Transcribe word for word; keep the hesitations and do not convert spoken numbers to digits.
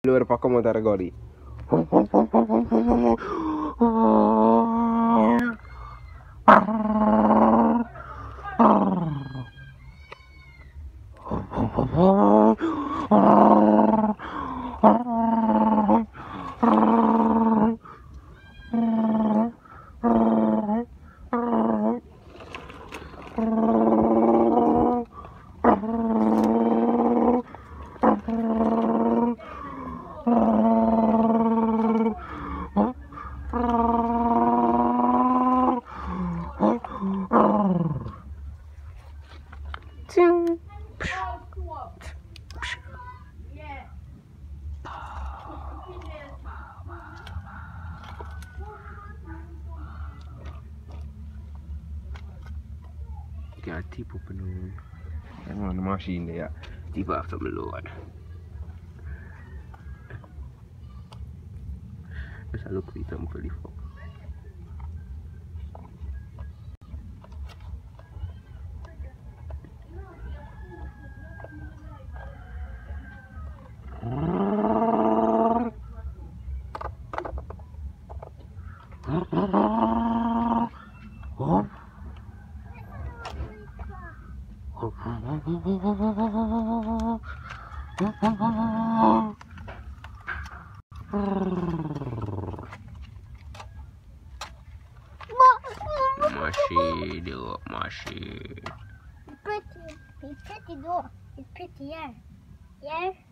Luar pakai motor gori. Kaya tipu penuh. Yang mana masih ini ya? Tiba after meluat. Selalu kita muka di fok. Masih dulu, masih. Pretty, it's pretty though. It's pretty, yeah, yeah.